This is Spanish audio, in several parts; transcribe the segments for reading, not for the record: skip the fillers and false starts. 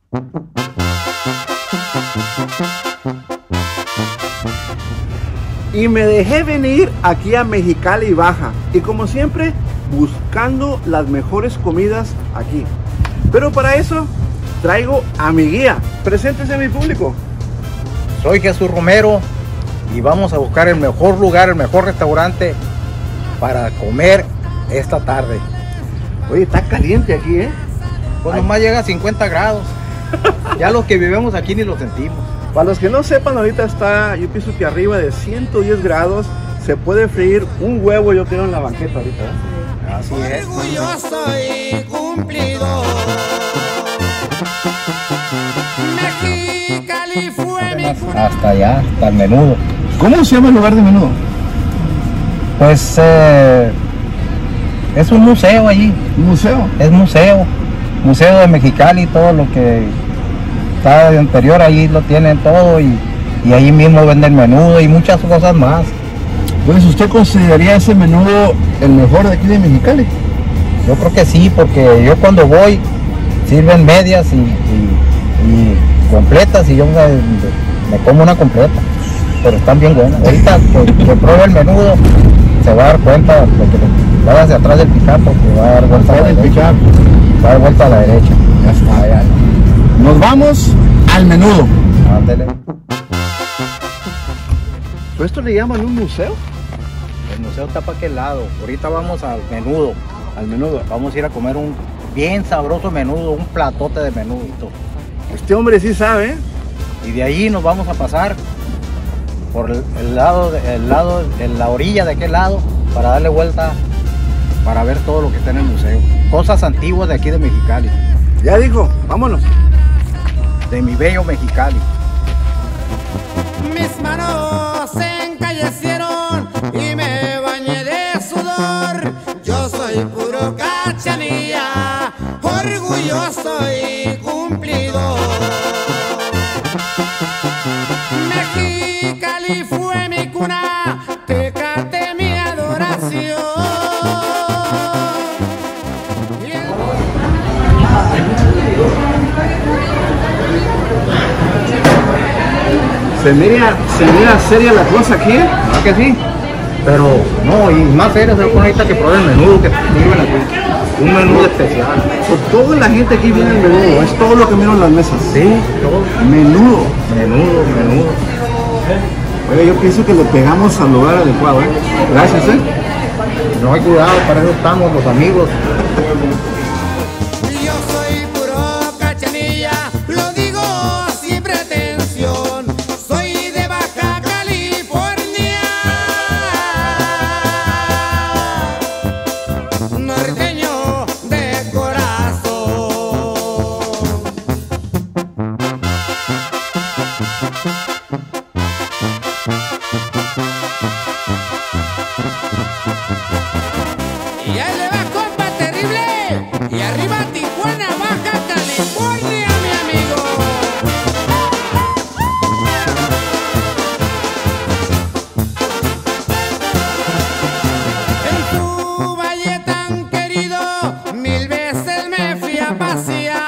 Y me dejé venir aquí a Mexicali Baja, y como siempre buscando las mejores comidas aquí. Pero para eso traigo a mi guía. Preséntese a mi público. Soy Jesús Romero y vamos a buscar el mejor lugar, el mejor restaurante para comer esta tarde. Oye, está caliente aquí, ¿eh? Pues nomás llega a 50 grados. Ya los que vivimos aquí ni lo sentimos. Para los que no sepan, ahorita está, yo pienso que arriba de 110 grados. Se puede freír un huevo, yo creo, en la banqueta ahorita, ¿eh? Así es. Orgulloso y cumplido. Mexicali fue mi cuna. Hasta allá, hasta el menudo. ¿Cómo se llama el lugar de menudo? Pues es un museo allí. ¿Un museo? Es museo. Museo de Mexicali, todo lo que está de anterior allí lo tienen todo y ahí mismo venden menudo y muchas cosas más. Pues, ¿usted consideraría ese menudo el mejor de aquí de Mexicali? Yo creo que sí, porque yo cuando voy sirven medias y completas y yo me como una completa, pero están bien buenas. Ahorita que pruebe el menudo se va a dar cuenta de que vaya hacia atrás del pick-up porque va a dar vuelta a la derecha. Va a dar vuelta a la derecha. Ya está. Allá. Nos vamos al menudo. Ándele. ¿Esto le llaman un museo? El museo está para aquel lado. Ahorita vamos al menudo. Al menudo. Vamos a ir a comer un bien sabroso menudo, un platote de menudito. Este hombre sí sabe, ¿eh? Y de ahí nos vamos a pasar por la orilla de aquel lado para darle vuelta para ver todo lo que está en el museo. Cosas antiguas de aquí de Mexicali. Ya dijo, vámonos. De mi bello Mexicali. Mis manos se encallecieron y me bañé de sudor. Yo soy puro Cachanilla, orgulloso y cumplido. Mexicali fue mi cuna, Tecate mi adoración. Se mira seria la cosa aquí, ¿eh? ¿Ah que sí? Pero no, y más serio se lo pone ahorita que pruebe el menudo que sirven aquí. Un menú especial. Por toda la gente aquí viene el menudo, es todo lo que miro en las mesas. Sí, todo. Menudo. Menudo. Oye, yo pienso que le pegamos al lugar adecuado, ¿eh? Gracias, ¿eh? No hay cuidado, para eso estamos los amigos. Yo soy puro Cachanilla, lo digo sin pretensión. Soy de Baja California, norteño de corazón. Y ahí le va, compa terrible. Y arriba Tijuana, Baja California, mi amigo. En tu valle tan querido, 1000 veces me fui a pasear.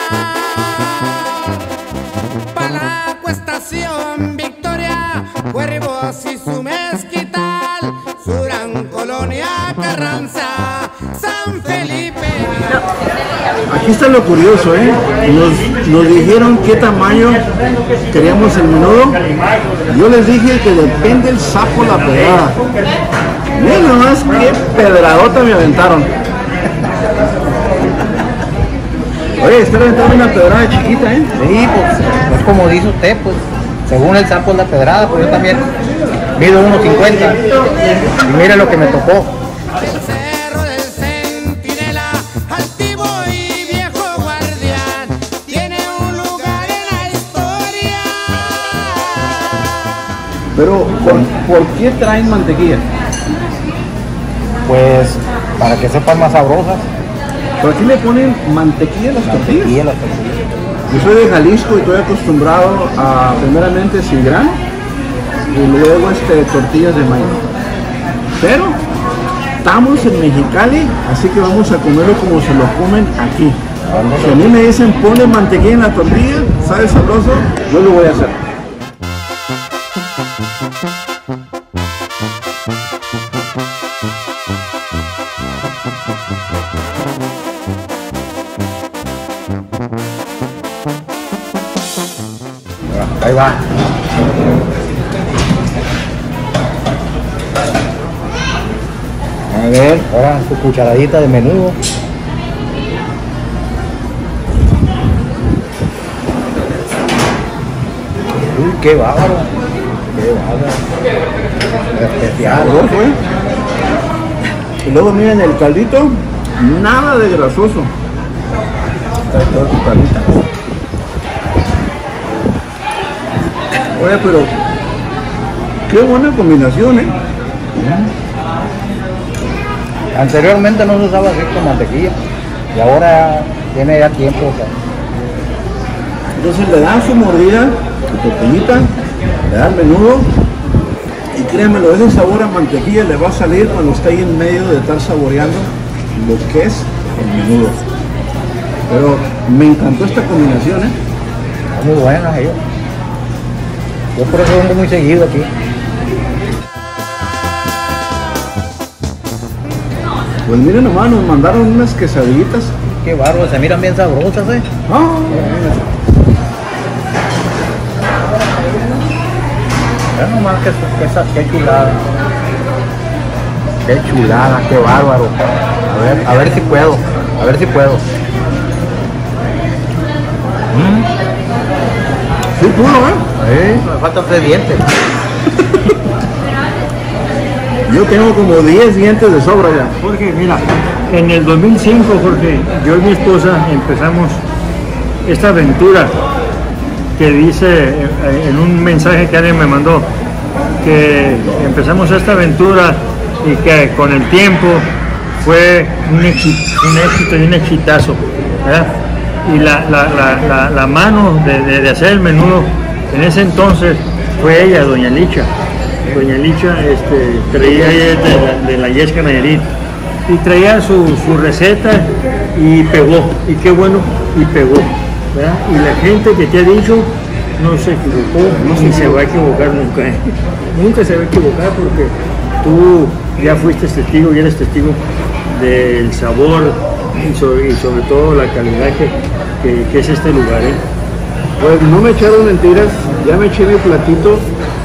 Pa' la Estación Victoria, Cuervos y su mezquital, su gran colonia Carranza, San Felipe. Aquí está lo curioso, ¿eh? Nos dijeron qué tamaño queríamos el menudo. Yo les dije que depende el sapo la pedrada. Miren nomás qué pedradota me aventaron. Oye, está aventando una pedrada chiquita, ¿eh? Sí, pues es como dice usted, pues según el sapo es la pedrada, pues yo también mido 1.50 y mire lo que me tocó. El cerro del Centinela, altivo y viejo guardián, tiene un lugar en la historia. Pero, ¿por qué traen mantequilla? Pues para que sepan más sabrosas. Pero aquí le ponen mantequilla a las tortillas. Y las tortillas. Yo soy de Jalisco y estoy acostumbrado a primeramente sin grano y luego tortillas de maíz. Pero estamos en Mexicali, así que vamos a comerlo como se lo comen aquí. Si a mí me dicen ponle mantequilla en la tortilla, ¿sabe sabroso? Yo lo voy a hacer. Ahí va. A ver, ahora su cucharadita de menudo. Uy, qué bárbaro. Qué bárbaro. Especial. Y luego miren el caldito, nada de grasoso. Está todo tu caldita. Oye, pero qué buena combinación, ¿eh? Anteriormente no se usaba así con mantequilla y ahora tiene ya tiempo. O sea. Entonces le dan su mordida, su tortillita, le dan menudo y créanmelo, ese sabor a mantequilla le va a salir cuando esté ahí en medio de estar saboreando lo que es el menudo. Pero me encantó esta combinación, ¿eh? Está muy buena ellos. Yo por eso vengo muy seguido aquí. Pues miren nomás, nos mandaron unas quesadillitas. Qué bárbaro, se miran bien sabrosas, ¿eh? Ah, Ya nomás qué chulada. Qué chulada, qué bárbaro. A ver si puedo. A ver si puedo. sí, puro, ¿eh? Me faltan 3 dientes. Yo tengo como 10 dientes de sobra ya. Jorge, mira, en el 2005, Jorge, yo y mi esposa empezamos esta aventura que dice en un mensaje que alguien me mandó, que empezamos esta aventura y que con el tiempo fue un éxito y un exitazo, ¿verdad? Y la mano de hacer el menudo en ese entonces fue ella, doña Licha. Doña Licha traía de la Yesca Nayarit y traía su receta y pegó, y qué bueno, y pegó, ¿verdad? Y la gente que te ha dicho no se equivocó, ni se va a equivocar nunca, ¿eh? Nunca se va a equivocar porque tú ya fuiste testigo y eres testigo del sabor y sobre todo la calidad que es este lugar, ¿eh? Pues no me echaron mentiras, ya me eché mi platito.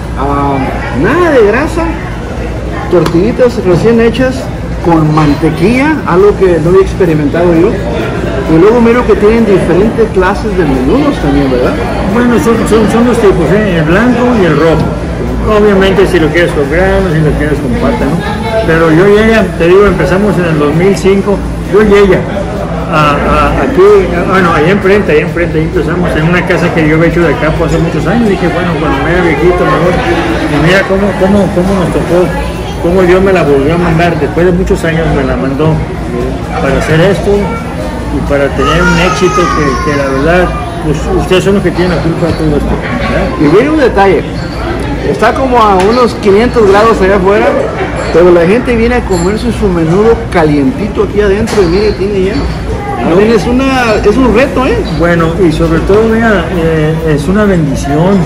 Nada de grasa, tortillitas recién hechas con mantequilla, algo que no había experimentado yo. Y luego miro que tienen diferentes clases de menudos también, ¿verdad? Bueno, son dos tipos, ¿eh? El blanco y el rojo. Obviamente si lo quieres con granos, si lo quieres con pata, ¿no? Pero yo y ella, te digo, empezamos en el 2005, yo y ella, aquí, bueno, ahí enfrente, ahí empezamos en una casa que yo había hecho de campo hace muchos años. Dije, bueno, cuando me era viejito, mejor. Y mira cómo nos tocó, cómo Dios me la volvió a mandar. Después de muchos años me la mandó para hacer esto y para tener un éxito que la verdad, pues, ustedes son los que tienen la culpa de todo esto, ¿verdad? Y mire un detalle, está como a unos 500 grados allá afuera, pero la gente viene a comerse su menudo calientito aquí adentro y mire, tiene hielo. También es un reto, ¿eh? Bueno, y sobre todo, mira, es una bendición.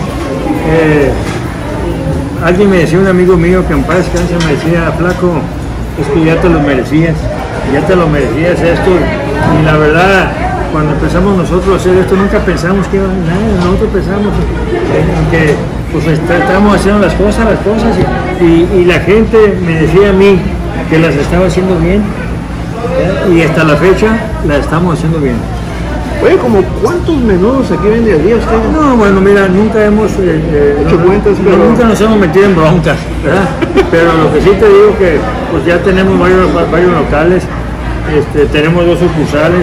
Alguien me decía, un amigo mío que en paz descanse, me decía, flaco, es que ya te lo merecías esto. Y la verdad, cuando empezamos nosotros a hacer esto, nunca pensamos que iba a nada. Nosotros pensamos que pues estábamos haciendo las cosas y la gente me decía a mí que las estaba haciendo bien, y hasta la fecha las estamos haciendo bien. Oye, ¿como cuántos menudos aquí vende al día usted? No, bueno, mira, nunca hemos hecho cuentas, pero nunca nos hemos metido en broncas, ¿verdad? Pero lo que sí te digo que pues ya tenemos varios locales, tenemos 2 sucursales,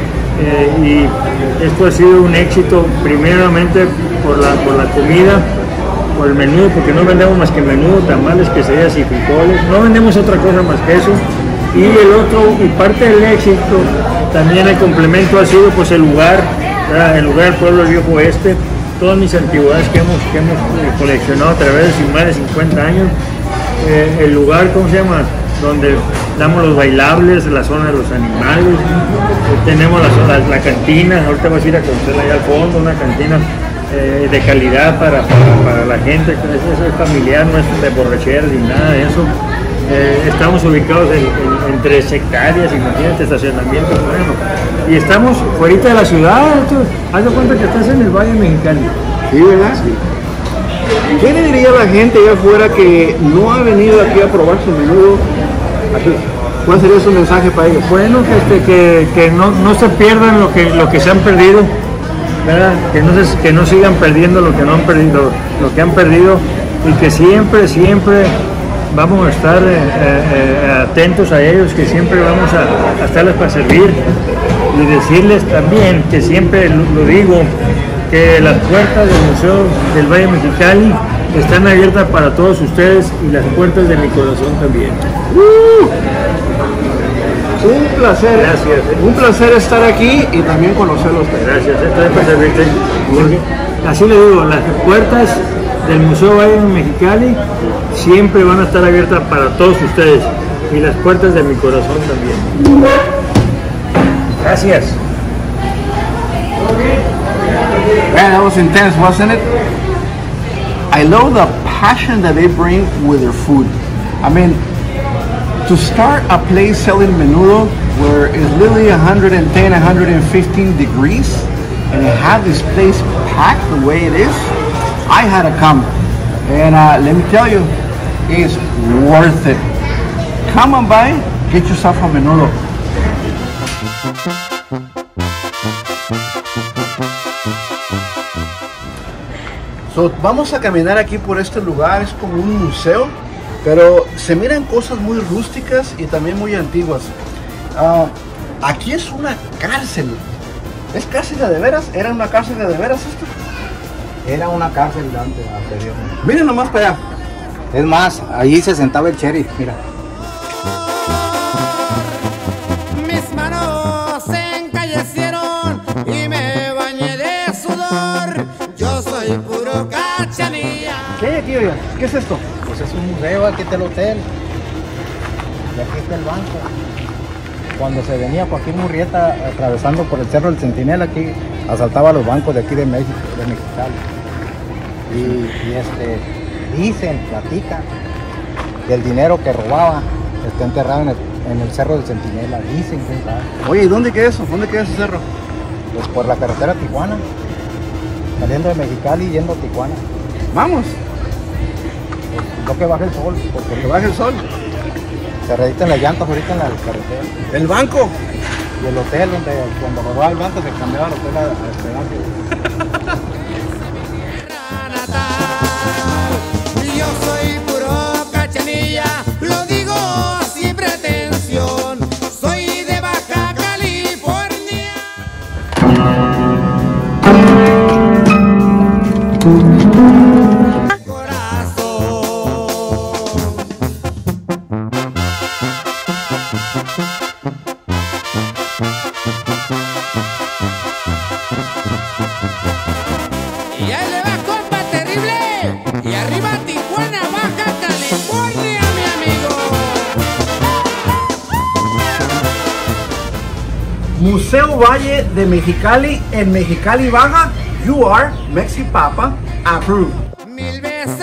y esto ha sido un éxito primeramente por la comida, por el menudo, porque no vendemos más que menudo, tamales, quesadillas y frijoles, no vendemos otra cosa más que eso. Y y parte del éxito, también el complemento ha sido pues el lugar, ¿verdad? El lugar del pueblo del Viejo Oeste, todas mis antigüedades que hemos coleccionado a través de más de 50 años, el lugar, ¿cómo se llama? donde damos los bailables, la zona de los animales, tenemos la cantina, ahorita vas a ir a conocerla allá al fondo, una cantina de calidad para la gente, eso es familiar, no es de borracheras ni nada de eso. Estamos ubicados en 3 hectáreas, imagínate, estacionamiento, bueno, y estamos fuera de la ciudad, haz de cuenta que estás en el Valle Mexicali. Sí, ¿verdad? Sí. ¿Qué le diría a la gente allá afuera que no ha venido aquí a probar su menudo? ¿Cuál sería su mensaje para ellos? Bueno, que no se pierdan lo que se han perdido, ¿verdad? Que no sigan perdiendo lo que no han perdido, lo que han perdido, y que siempre vamos a estar atentos a ellos, que siempre vamos a estarles para servir, y decirles también que siempre lo digo, que las puertas del Museo del Valle Mexicali están abiertas para todos ustedes, y las puertas de mi corazón también. Un placer. Gracias. Un placer estar aquí y también conocerlo a usted. Gracias, estoy para servirte. Así le digo, las puertas del Museo Valle Mexicali siempre van a estar abiertas para todos ustedes, y las puertas de mi corazón también. Gracias. Man, that was intense, wasn't it? I love the passion that they bring with their food. I mean, to start a place selling menudo where it's literally 110, 115 degrees, and have this place packed the way it is, I had to come. And let me tell you, it's worth it. Come on by, get yourself a menudo. So, vamos a caminar aquí por este lugar, es como un museo, pero se miran cosas muy rústicas y también muy antiguas. Aquí es una cárcel. ¿Es cárcel de veras? ¿Era una cárcel de veras esto? Era una cárcel antes, anteriormente. Miren nomás para allá. Es más, allí se sentaba el sheriff, mira. Mis manos se encallecieron y me bañé de sudor. Yo soy puro Cachanilla. ¿Qué hay aquí, oiga? ¿Qué es esto? Pues es un museo, aquí está el hotel. Y aquí está el banco. Cuando se venía Joaquín Murrieta atravesando por el Cerro del Centinela, aquí asaltaba los bancos de aquí de México, de Mexicali. Y dicen, platican, que el dinero que robaba está enterrado en el Cerro del Centinela. Dicen que está. Oye, ¿y dónde queda eso? ¿Dónde queda ese cerro? Pues por la carretera Tijuana, saliendo de Mexicali y yendo a Tijuana. Vamos, Pues, lo que baja el sol, porque que baje el sol. se reeditan las llantas ahorita en la carretera. El banco. Y el hotel, donde cuando robaba el banco se cambiaba el hotel a Esperanza. Yo soy puro Cachanilla, lo digo sin pretensión. Soy de Baja California. Y ahí le va, compa terrible. Y arriba Tijuana, Baja California, mi amigo. Museo Valle de Mexicali en Mexicali Baja. You are Mexipapa approved. Mil veces